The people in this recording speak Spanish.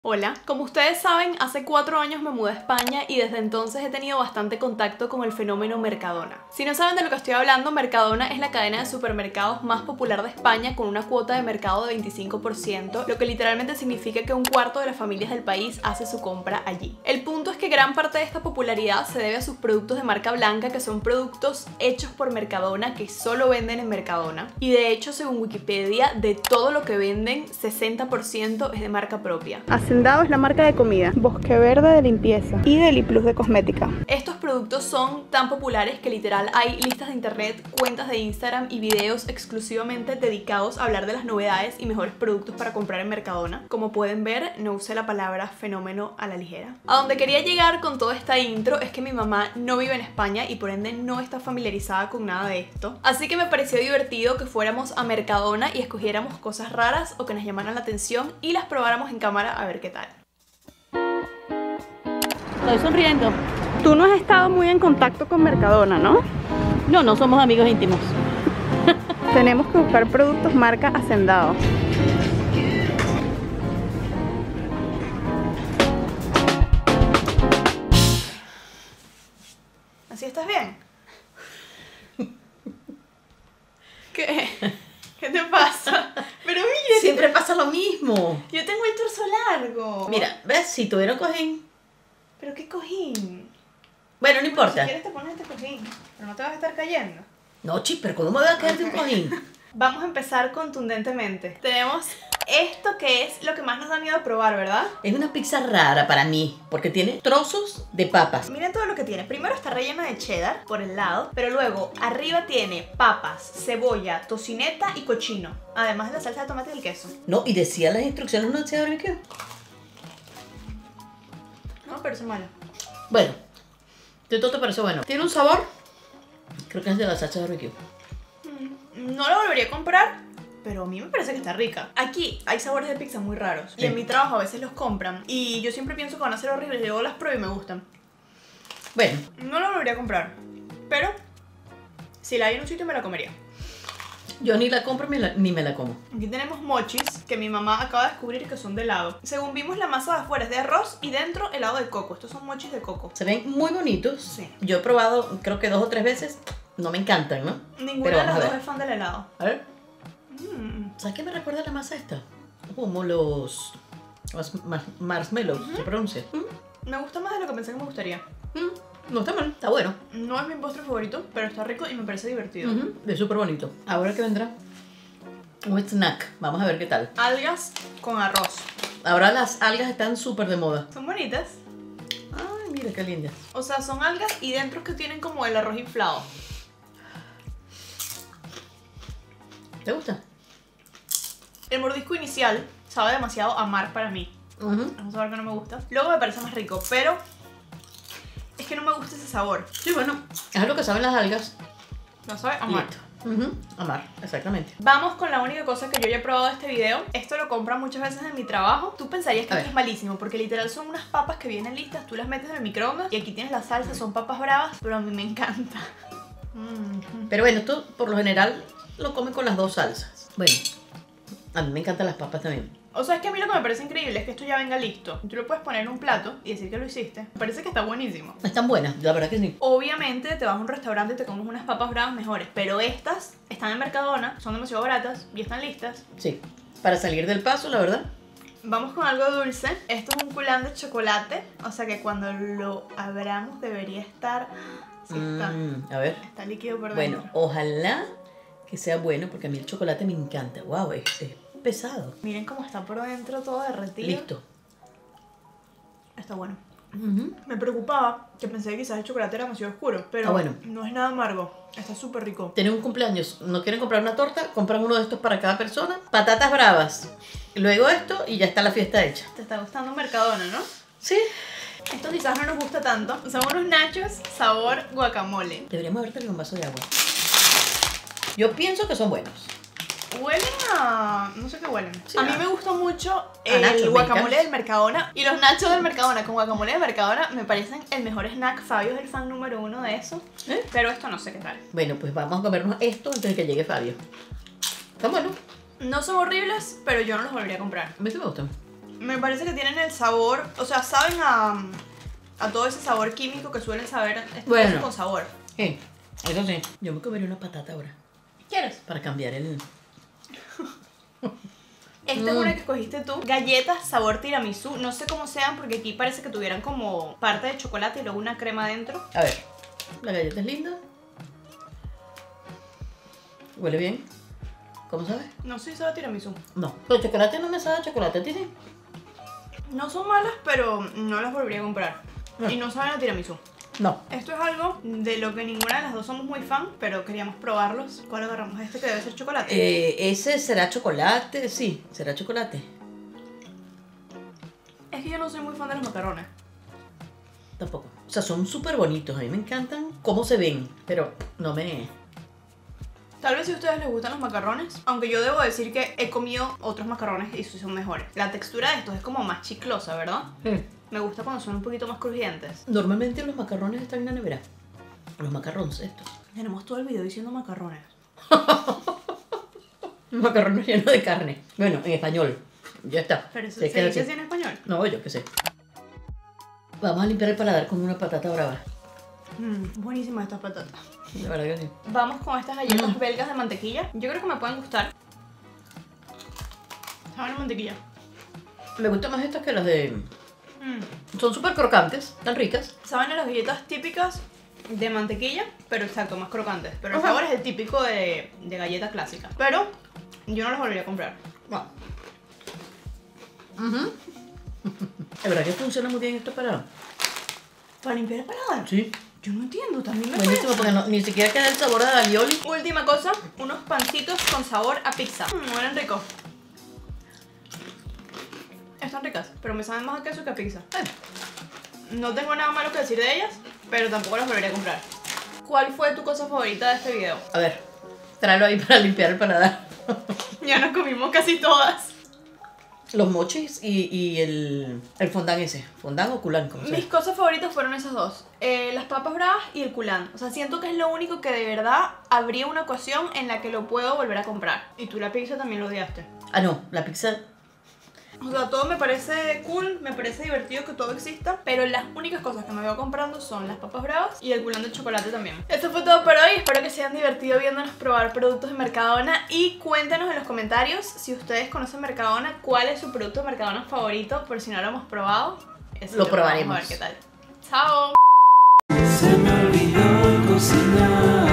Hola, como ustedes saben, hace 4 años me mudé a España y desde entonces he tenido bastante contacto con el fenómeno Mercadona. Si no saben de lo que estoy hablando, Mercadona es la cadena de supermercados más popular de España con una cuota de mercado de 25%, lo que literalmente significa que un cuarto de las familias del país hace su compra allí. El punto es que gran parte de esta popularidad se debe a sus productos de marca blanca, que son productos hechos por Mercadona que solo venden en Mercadona. Y de hecho, según Wikipedia, de todo lo que venden, 60% es de marca propia. Hacendado es la marca de comida, Bosque Verde de limpieza y Deliplus de cosmética. Estos productos son tan populares que literal hay listas de internet, cuentas de Instagram y videos exclusivamente dedicados a hablar de las novedades y mejores productos para comprar en Mercadona. Como pueden ver, no usé la palabra fenómeno a la ligera. A donde quería llegar con toda esta intro es que mi mamá no vive en España y por ende no está familiarizada con nada de esto. Así que me pareció divertido que fuéramos a Mercadona y escogiéramos cosas raras o que nos llamaran la atención y las probáramos en cámara a ver qué tal. Estoy sonriendo. Tú no has estado muy en contacto con Mercadona, ¿no? No, no somos amigos íntimos. Tenemos que buscar productos marca Hacendado. ¿Así estás bien? ¿Qué? ¿Qué te pasa? Pero mira, Siempre pasa lo mismo. yo tengo el torso largo. Mira, ¿ves? Si tuviera un cojín. ¿Pero qué cojín? Bueno, no Si importa. quieres te pones este cojín, pero no te vas a estar cayendo. No, chis, pero ¿cómo me voy a caer de un cojín? Vamos a empezar contundentemente. Tenemos esto que es lo que más nos da miedo probar, ¿verdad? Es una pizza rara para mí, porque tiene trozos de papas. Miren todo lo que tiene. Primero está rellena de cheddar por el lado, pero luego arriba tiene papas, cebolla, tocineta y cochino, además de la salsa de tomate y el queso. No, y decía las instrucciones, no decía barbecue. No, pero es malo. Bueno, de todo te parece bueno. Tiene un sabor, creo que es de la salsa de barbecue. No lo volvería a comprar, pero a mí me parece que está rica. Aquí hay sabores de pizza muy raros y Sí. en mi trabajo a veces los compran y yo siempre pienso que van a ser horribles y luego las pruebo y me gustan. Bueno, No lo volvería a comprar, pero si la hay en un sitio me la comería. yo ni la compro ni me la como. Aquí tenemos mochis que mi mamá acaba de descubrir que son de helado. Según vimos, la masa de afuera es de arroz y dentro helado de coco. Estos son mochis de coco. Se ven muy bonitos. Sí. Yo he probado, creo que 2 o 3 veces. No me encantan, ¿no? Ninguna Pero de las vamos a dos ver. es fan del helado. A ver. Mm. ¿Sabes qué me recuerda la masa esta? Como los marshmallows, se pronuncia. Me gusta más de lo que pensé que me gustaría. No está mal, está bueno. No es mi postre favorito, pero está rico y me parece divertido. Es súper bonito. Ahora que vendrá un snack, vamos a ver qué tal. Algas con arroz. Ahora las algas están súper de moda. Son bonitas. Ay, mira qué lindas. O sea, son algas y dentro que tienen como el arroz inflado. ¿Te gusta? El mordisco inicial sabe demasiado a mar para mí. Es un sabor que no me gusta. Luego me parece más rico, pero es que no me gusta ese sabor. Sí, bueno, es lo que saben las algas. No sabe a mar. Amar, exactamente. Vamos con la única cosa que yo ya he probado de este video. Esto lo compran muchas veces en mi trabajo. Tú pensarías que A esto ver. es malísimo, porque literal son unas papas que vienen listas, tú las metes en el microondas y aquí tienes la salsa, son papas bravas, pero a mí me encanta. Pero bueno, esto por lo general lo comen con las dos salsas. Bueno, a mí me encantan las papas también. O sea, es que a mí lo que me parece increíble es que esto ya venga listo. Tú lo puedes poner en un plato y decir que lo hiciste. Me parece que está buenísimo. Están buenas, la verdad que sí. Obviamente te vas a un restaurante y te comes unas papas bravas mejores, pero estas están en Mercadona, son demasiado baratas y están listas. Sí, para salir del paso, la verdad. Vamos con algo dulce. Esto es un culán de chocolate, o sea que cuando lo abramos debería estar... Sí, A ver. está líquido por Bueno, dentro. ojalá que sea bueno, porque a mí el chocolate me encanta. Wow, es pesado. Miren cómo está por dentro todo derretido. Listo. Está bueno. Me preocupaba que pensé que quizás el chocolate era demasiado oscuro, pero bueno. no es nada amargo. Está súper rico. Tienen un cumpleaños, no quieren comprar una torta, compran uno de estos para cada persona. Patatas bravas. Luego esto y ya está la fiesta hecha. Te está gustando Mercadona, ¿no? Sí. Esto quizás no nos gusta tanto. Son unos nachos sabor guacamole. Deberíamos haber tenido un vaso de agua. Yo pienso que son buenos. Huelen a... no sé qué huelen. Sí, a mí a- me gusta mucho nachos el guacamole mexicanos. del Mercadona. Y los nachos del Mercadona con guacamole del Mercadona me parecen el mejor snack. Fabio es el fan número 1 de eso. ¿Eh? Pero esto no sé qué tal. Bueno, pues vamos a comernos esto antes de que llegue Fabio. Está bueno. No son horribles, pero yo no los volvería a comprar. A mí sí me gustan. Me parece que tienen el sabor, o sea, saben a todo ese sabor químico que suelen saber estos Bueno. con sabor. Sí, eso sí. Yo me comería una patata ahora. ¿Quieres? Para cambiar el... Esta es una que escogiste tú. Galletas sabor tiramisú. No sé cómo sean porque aquí parece que tuvieran como parte de chocolate y luego una crema adentro. A ver, la galleta es linda. Huele bien. ¿Cómo sabes? No sé si sabe a tiramisú. No. Los chocolates no me sabe a chocolate, ¿tiene? No son malas, pero no las volvería a comprar. No. Y no saben a tiramisú. No. Esto es algo de lo que ninguna de las dos somos muy fan, pero queríamos probarlos. ¿Cuál agarramos? Este que debe ser chocolate. Ese será chocolate, sí, será chocolate. Es que yo no soy muy fan de los macarrones. Tampoco. O sea, son súper bonitos. A mí me encantan cómo se ven, pero no me... Tal vez si a ustedes les gustan los macarrones, aunque yo debo decir que he comido otros macarrones y son mejores. La textura de estos es como más chiclosa, ¿verdad? Me gusta cuando son un poquito más crujientes. Normalmente los macarrones están en la nevera. Los macarrones estos. Tenemos todo el video diciendo macarrones. Macarrones llenos de carne. Bueno, en español. Ya está. Pero eso Se se queda dice así. así en español. No, yo qué sé. Vamos a limpiar el paladar con una patata brava. Buenísimas estas patatas. De verdad que sí. Vamos con estas galletas belgas de mantequilla. Yo creo que me pueden gustar. Saben a mantequilla. Me gustan más estas que las de... Son súper crocantes, tan ricas. Saben a las galletas típicas de mantequilla, pero exacto, más crocantes. Pero el Ajá. sabor es el típico de galleta clásica. Pero yo no las volvería a comprar. Wow. De verdad que funciona muy bien esto para... ¿Para limpiar el paladar? Sí. Yo no entiendo, también me Buenísimo, parece. porque ni siquiera queda el sabor a alioli. Última cosa, unos pancitos con sabor a pizza. Huelen ricos. Están ricas, pero me saben más a queso que a pizza. No tengo nada malo que decir de ellas, pero tampoco las volvería a comprar. ¿Cuál fue tu cosa favorita de este video? A ver, tráelo ahí para limpiar el paladar. Ya nos comimos casi todas. Los mochis y el fondant ese. Fondant o culán, como sea. Mis cosas favoritas fueron esas dos. Las papas bravas y el culán. O sea, siento que es lo único que de verdad habría una ocasión en la que lo puedo volver a comprar. Y tú la pizza también lo odiaste. Ah, no, la pizza... O sea, todo me parece cool, me parece divertido que todo exista, pero las únicas cosas que me veo comprando son las papas bravas y el culán de chocolate también. Esto fue todo por hoy, espero que se hayan divertido viéndonos probar productos de Mercadona y cuéntenos en los comentarios si ustedes conocen Mercadona, cuál es su producto de Mercadona favorito, por si no lo hemos probado. Eso Lo vamos probaremos. a ver qué tal. ¡Chao! Se me olvidó cocinar.